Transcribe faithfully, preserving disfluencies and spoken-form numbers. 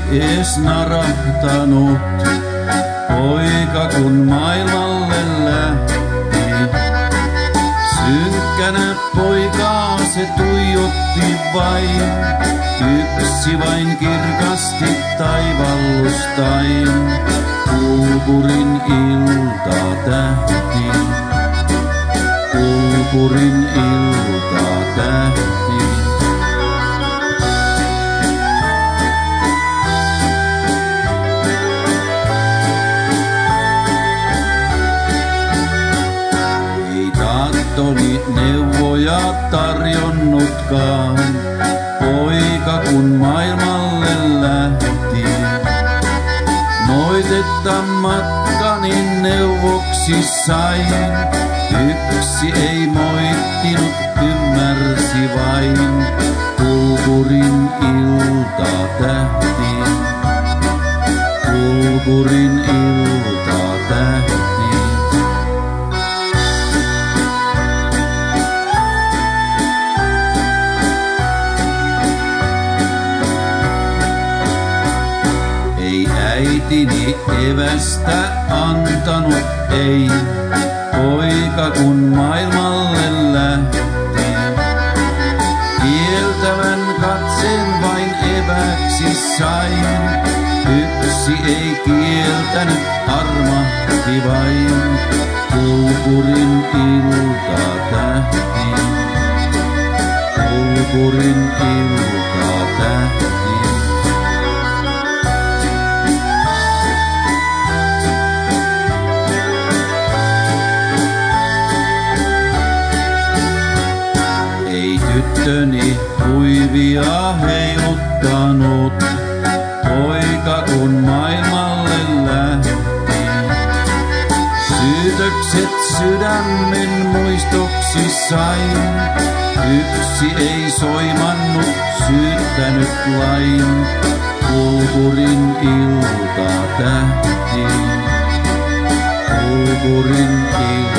ees narahtanut, poika kun maailmalle lähti. Synkkänä poikaa se tuijotti vain, yksi vain kirkasti taivallustain. Kulkurin ilta tähti, kulkurin ilta tähti. Ei tahtoni neuvoja tarjonnutkaan, poika kun maailmalle lähti. Noitetta matkani neuvoksi sain, yksi ei moittinut, ymmärsi vain. Kulkurin ilta tähti, kulkurin ilta tähti. Äitini evästä antanut ei, poika kun maailmalle lähti. Kieltävän katseen vain eväksi sain, yksi ei kieltänyt, armahti vain. Kulkurin ilta tähti, kulkurin ilta tähti. Tyttöni huivia heiluttanut, poika kun maailmalle lähti. Syytökset sydämen muistoksi sain, yksi ei soimannut, syyttänyt lain. Kulkurin ilta tähti, kulkurin ilta.